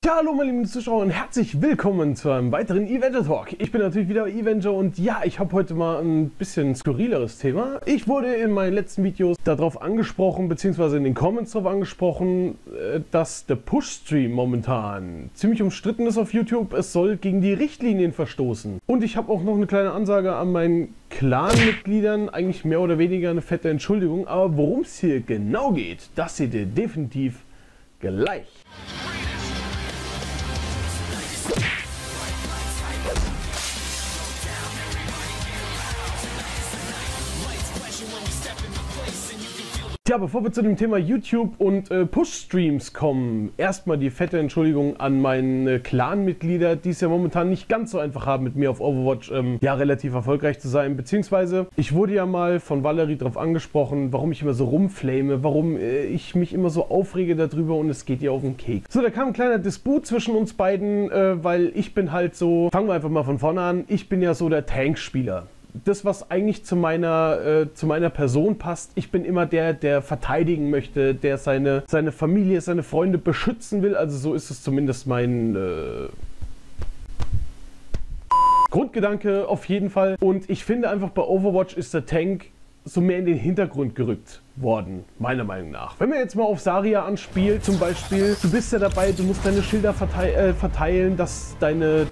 Ja, hallo meine lieben Zuschauer und herzlich willkommen zu einem weiteren Avenger Talk. Ich bin natürlich wieder Avenger und ja, ich habe heute mal ein bisschen skurrileres Thema. Ich wurde in meinen letzten Videos darauf angesprochen, beziehungsweise in den Comments darauf angesprochen, dass der Push-Stream momentan ziemlich umstritten ist auf YouTube. Es soll gegen die Richtlinien verstoßen. Und ich habe auch noch eine kleine Ansage an meinen Clan-Mitgliedern, eigentlich mehr oder weniger eine fette Entschuldigung. Aber worum es hier genau geht, das seht ihr definitiv gleich. Tja, bevor wir zu dem Thema YouTube und Push-Streams kommen, erstmal die fette Entschuldigung an meine Clan-Mitglieder, die es ja momentan nicht ganz so einfach haben, mit mir auf Overwatch ja relativ erfolgreich zu sein. Beziehungsweise, ich wurde ja mal von Valerie darauf angesprochen, warum ich immer so rumflame, warum ich mich immer so aufrege darüber und es geht ihr auf den Keks. So, da kam ein kleiner Disput zwischen uns beiden, weil ich bin halt so, fangen wir einfach mal von vorne an, ich bin ja so der Tankspieler. Das, was eigentlich zu meiner Person passt. Ich bin immer der verteidigen möchte, der seine Familie, seine Freunde beschützen will. Also so ist es zumindest mein Grundgedanke auf jeden Fall. Und ich finde einfach, bei Overwatch ist der Tank so mehr in den Hintergrund gerückt worden, meiner Meinung nach. Wenn man jetzt mal auf Zarya anspielt, zum Beispiel, du bist ja dabei, du musst deine Schilder verteilen, dass deine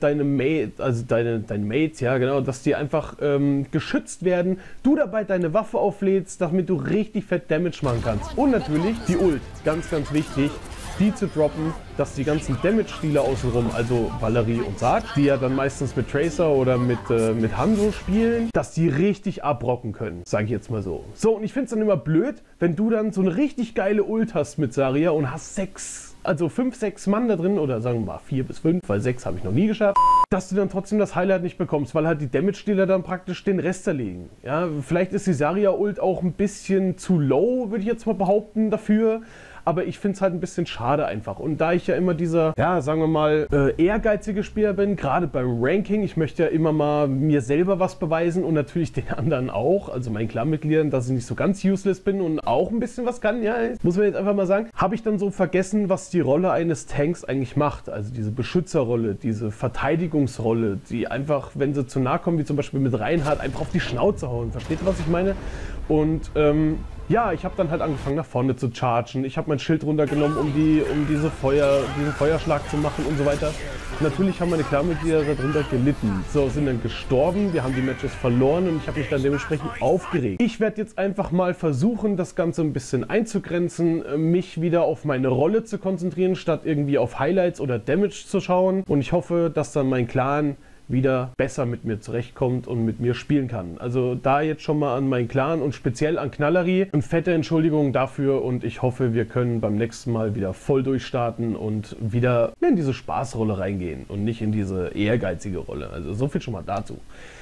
Mates, ja genau, dass die einfach geschützt werden, du dabei deine Waffe auflädst, damit du richtig fett Damage machen kannst. Und natürlich die Ult, ganz, ganz wichtig, die zu droppen, dass die ganzen Damage-Spieler außenrum, also Valerie und Sarg, die ja dann meistens mit Tracer oder mit Hanzo spielen, dass die richtig abrocken können, sage ich jetzt mal so. So, und ich finde es dann immer blöd, wenn du dann so eine richtig geile Ult hast mit Zarya und hast 5, 6 Mann da drin, oder sagen wir mal 4 bis 5, weil 6 habe ich noch nie geschafft, dass du dann trotzdem das Highlight nicht bekommst, weil halt die Damage-Dealer dann praktisch den Rest erlegen. Ja, vielleicht ist die Zarya-Ult auch ein bisschen zu low, würde ich jetzt mal behaupten, dafür. Aber ich finde es halt ein bisschen schade einfach. Und da ich ja immer dieser, ja, sagen wir mal, ehrgeizige Spieler bin, gerade beim Ranking, ich möchte ja immer mal mir selber was beweisen und natürlich den anderen auch, also meinen Clan-Mitgliedern, dass ich nicht so ganz useless bin und auch ein bisschen was kann, ja, muss man jetzt einfach mal sagen, habe ich dann so vergessen, was die Rolle eines Tanks eigentlich macht. Also diese Beschützerrolle, diese Verteidigungsrolle, die einfach, wenn sie zu nahe kommen, wie zum Beispiel mit Reinhardt, einfach auf die Schnauze hauen. Versteht ihr, was ich meine? Und ja, ich habe dann halt angefangen nach vorne zu chargen. Ich habe mein Schild runtergenommen, um diesen Feuerschlag zu machen und so weiter. Natürlich haben meine Clan-Mitglieder darunter gelitten. So, sind dann gestorben, wir haben die Matches verloren und ich habe mich dann dementsprechend aufgeregt. Ich werde jetzt einfach mal versuchen, das Ganze ein bisschen einzugrenzen, mich wieder auf meine Rolle zu konzentrieren, statt irgendwie auf Highlights oder Damage zu schauen. Und ich hoffe, dass dann mein Clan wieder besser mit mir zurechtkommt und mit mir spielen kann. Also da jetzt schon mal an meinen Clan und speziell an Knallery eine fette Entschuldigung dafür und ich hoffe, wir können beim nächsten Mal wieder voll durchstarten und wieder in diese Spaßrolle reingehen und nicht in diese ehrgeizige Rolle. Also so viel schon mal dazu.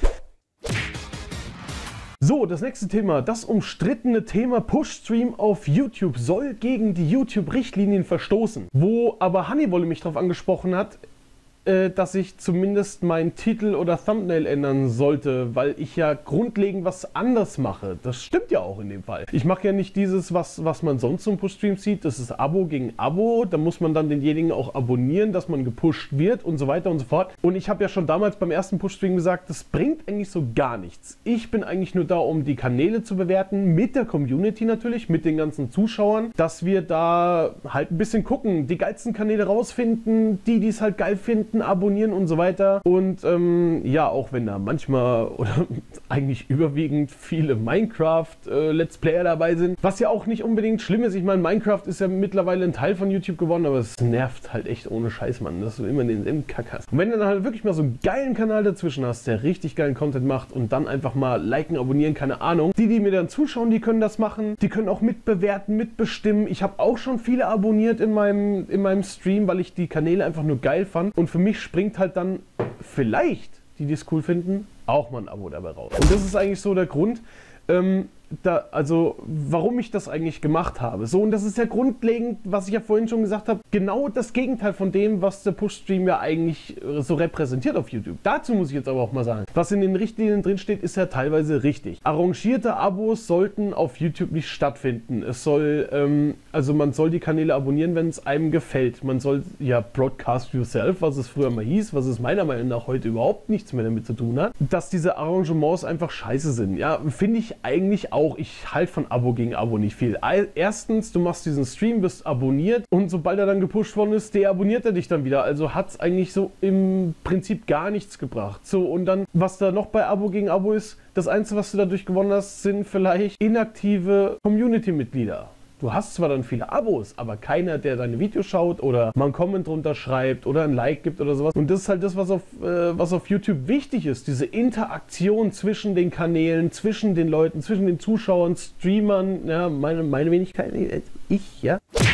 So, das nächste Thema, das umstrittene Thema Push-Stream auf YouTube soll gegen die YouTube-Richtlinien verstoßen. Wo aber Honeywolle mich darauf angesprochen hat, dass ich zumindest meinen Titel oder Thumbnail ändern sollte, weil ich ja grundlegend was anderes mache. Das stimmt ja auch in dem Fall. Ich mache ja nicht dieses, was man sonst im Push-Stream sieht. Das ist Abo gegen Abo. Da muss man dann denjenigen auch abonnieren, dass man gepusht wird und so weiter und so fort. Und ich habe ja schon damals beim ersten Push-Stream gesagt, das bringt eigentlich so gar nichts. Ich bin eigentlich nur da, um die Kanäle zu bewerten, mit der Community natürlich, mit den ganzen Zuschauern, dass wir da halt ein bisschen gucken, die geilsten Kanäle rausfinden, die es halt geil finden, abonnieren und so weiter. Und ja, auch wenn da manchmal oder eigentlich überwiegend viele Minecraft-Let's Player dabei sind, was ja auch nicht unbedingt schlimm ist. Ich meine, Minecraft ist ja mittlerweile ein Teil von YouTube geworden, aber es nervt halt echt ohne Scheiß, Mann, dass du immer denselben Kack hast. Und wenn du dann halt wirklich mal so einen geilen Kanal dazwischen hast, der richtig geilen Content macht und dann einfach mal liken, abonnieren, keine Ahnung. Die mir dann zuschauen, die können das machen. Die können auch mitbewerten, mitbestimmen. Ich habe auch schon viele abonniert in meinem Stream, weil ich die Kanäle einfach nur geil fand. Und für mich springt halt dann vielleicht, die es cool finden, auch mal ein Abo dabei raus. Und das ist eigentlich so der Grund. warum ich das eigentlich gemacht habe. So, und das ist ja grundlegend, was ich ja vorhin schon gesagt habe, genau das Gegenteil von dem, was der Push-Stream ja eigentlich so repräsentiert auf YouTube. Dazu muss ich jetzt aber auch mal sagen, was in den Richtlinien drin steht, ist ja teilweise richtig. Arrangierte Abos sollten auf YouTube nicht stattfinden. Es soll, man soll die Kanäle abonnieren, wenn es einem gefällt. Man soll ja broadcast yourself, was es früher mal hieß, was es meiner Meinung nach heute überhaupt nichts mehr damit zu tun hat, dass diese Arrangements einfach scheiße sind. Ja, finde ich eigentlich auch. Ich halte von Abo gegen Abo nicht viel. Erstens, du machst diesen Stream, wirst abonniert und sobald er dann gepusht worden ist, deabonniert er dich dann wieder. Also hat es eigentlich so im Prinzip gar nichts gebracht. So, und dann, was da noch bei Abo gegen Abo ist, das Einzige, was du dadurch gewonnen hast, sind vielleicht inaktive Community-Mitglieder. Du hast zwar dann viele Abos, aber keiner, der deine Videos schaut oder mal einen Comment drunter schreibt oder ein Like gibt oder sowas. Und das ist halt das, was auf YouTube wichtig ist. Diese Interaktion zwischen den Kanälen, zwischen den Leuten, zwischen den Zuschauern, Streamern, ja, meine Wenigkeit, ja.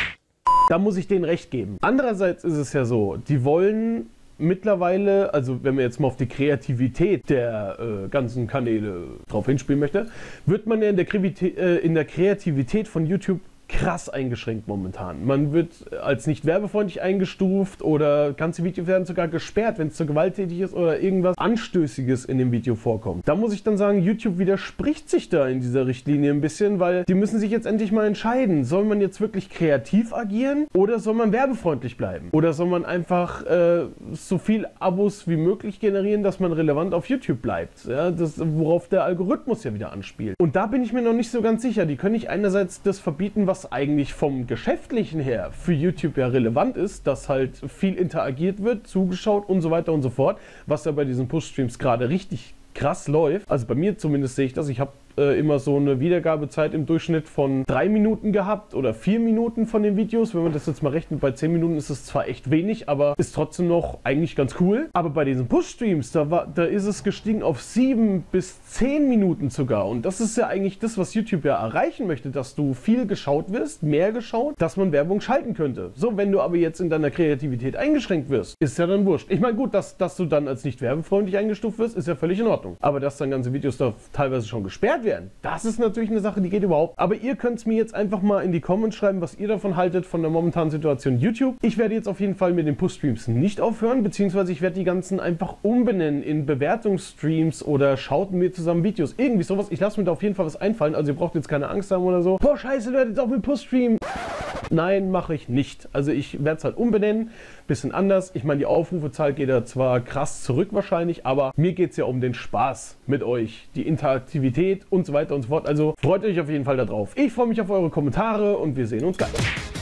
Da muss ich denen recht geben. Andererseits ist es ja so, die wollen mittlerweile, also wenn man jetzt mal auf die Kreativität der ganzen Kanäle drauf hinspielen möchte, wird man ja in der Kreativität von YouTube krass eingeschränkt momentan. Man wird als nicht werbefreundlich eingestuft oder ganze Videos werden sogar gesperrt, wenn es zu gewalttätig ist oder irgendwas Anstößiges in dem Video vorkommt. Da muss ich dann sagen, YouTube widerspricht sich da in dieser Richtlinie ein bisschen, weil die müssen sich jetzt endlich mal entscheiden, soll man jetzt wirklich kreativ agieren oder soll man werbefreundlich bleiben? Oder soll man einfach so viel Abos wie möglich generieren, dass man relevant auf YouTube bleibt? Ja, worauf der Algorithmus ja wieder anspielt. Und da bin ich mir noch nicht so ganz sicher. Die können nicht einerseits das verbieten, was eigentlich vom Geschäftlichen her für YouTube ja relevant ist, dass halt viel interagiert wird, zugeschaut und so weiter und so fort, was ja bei diesen Push-Streams gerade richtig krass läuft. Also bei mir zumindest sehe ich das. Ich habe immer so eine Wiedergabezeit im Durchschnitt von 3 Minuten gehabt oder 4 Minuten von den Videos. Wenn man das jetzt mal rechnet, bei 10 Minuten ist es zwar echt wenig, aber ist trotzdem noch eigentlich ganz cool. Aber bei diesen Push-Streams, da ist es gestiegen auf 7 bis 10 Minuten sogar. Und das ist ja eigentlich das, was YouTube ja erreichen möchte, dass du viel geschaut wirst, mehr geschaut, dass man Werbung schalten könnte. So, wenn du aber jetzt in deiner Kreativität eingeschränkt wirst, ist ja dann wurscht. Ich meine, gut, dass du dann als nicht werbefreundlich eingestuft wirst, ist ja völlig in Ordnung. Aber dass dann ganze Videos da teilweise schon gesperrt werden, das ist natürlich eine Sache, die geht überhaupt. Aber ihr könnt es mir jetzt einfach mal in die Comments schreiben, was ihr davon haltet, von der momentanen Situation YouTube. Ich werde jetzt auf jeden Fall mit den Push-Streams nicht aufhören, beziehungsweise ich werde die ganzen einfach umbenennen in Bewertungsstreams oder schaut mir zusammen Videos. Irgendwie sowas. Ich lasse mir da auf jeden Fall was einfallen. Also ihr braucht jetzt keine Angst haben oder so. Boah, scheiße, du hättet auch mit Push-Stream. Nein, mache ich nicht. Also ich werde es halt umbenennen. Bisschen anders. Ich meine, die Aufrufezahl geht da zwar krass zurück wahrscheinlich, aber mir geht es ja um den Spaß mit euch, die Interaktivität und so weiter und so fort. Also freut euch auf jeden Fall darauf. Ich freue mich auf eure Kommentare und wir sehen uns gleich.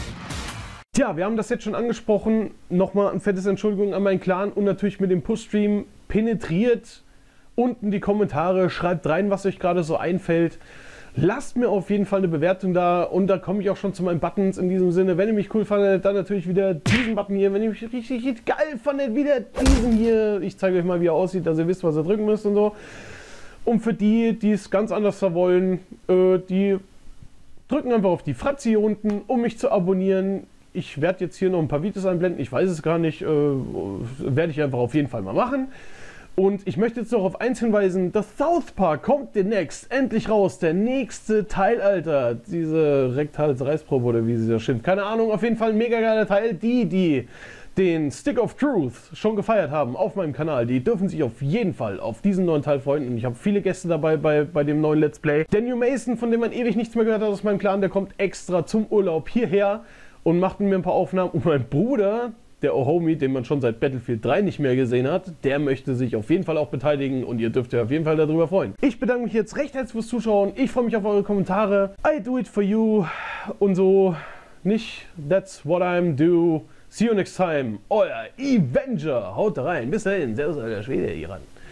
Tja, wir haben das jetzt schon angesprochen. Nochmal ein fettes Entschuldigung an meinen Clan und natürlich mit dem Push-Stream penetriert unten die Kommentare, schreibt rein, was euch gerade so einfällt. Lasst mir auf jeden Fall eine Bewertung da und da komme ich auch schon zu meinen Buttons in diesem Sinne. Wenn ihr mich cool fandet, dann natürlich wieder diesen Button hier. Wenn ihr mich richtig geil fandet, wieder diesen hier. Ich zeige euch mal, wie er aussieht, dass ihr wisst, was ihr drücken müsst und so. Und für die, die es ganz anders wollen, die drücken einfach auf die Fratze hier unten, um mich zu abonnieren. Ich werde jetzt hier noch ein paar Videos einblenden, ich weiß es gar nicht, werde ich einfach auf jeden Fall mal machen. Und ich möchte jetzt noch auf eins hinweisen, das South Park kommt demnächst endlich raus, der nächste Teil, Alter. Diese Rektals-Reisprobe oder wie sie da schimpft. Keine Ahnung, auf jeden Fall ein mega geiler Teil. Die den Stick of Truth schon gefeiert haben auf meinem Kanal, die dürfen sich auf jeden Fall auf diesen neuen Teil freuen. Und ich habe viele Gäste dabei bei dem neuen Let's Play. Daniel Mason, von dem man ewig nichts mehr gehört hat aus meinem Clan, der kommt extra zum Urlaub hierher und macht mit mir ein paar Aufnahmen. Und mein Bruder, der Ohomie, den man schon seit Battlefield 3 nicht mehr gesehen hat, der möchte sich auf jeden Fall auch beteiligen und ihr dürft euch auf jeden Fall darüber freuen. Ich bedanke mich jetzt recht herzlich fürs Zuschauen. Ich freue mich auf eure Kommentare. I do it for you und so nicht. That's what I'm do. See you next time. Euer Avenger. Haut rein. Bis dahin. Servus, alter Schwede, Iran.